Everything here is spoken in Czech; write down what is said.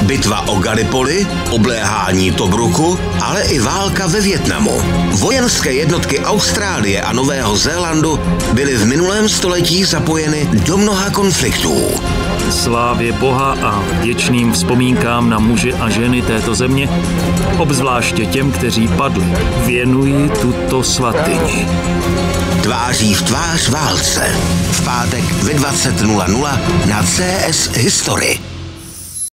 bitva o Gallipoli, obléhání Tobruku, ale i válka ve Vietnamu. Vojenské jednotky Austrálie a Nového Zélandu byly v minulém století zapojeny do mnoha konfliktů. Slávě Boha a vděčným vzpomínkám na muže a ženy této země, obzvláště těm, kteří padli, věnují tuto svatyni. Tváří v tvář válce. V pátek ve 20:00 na CS History.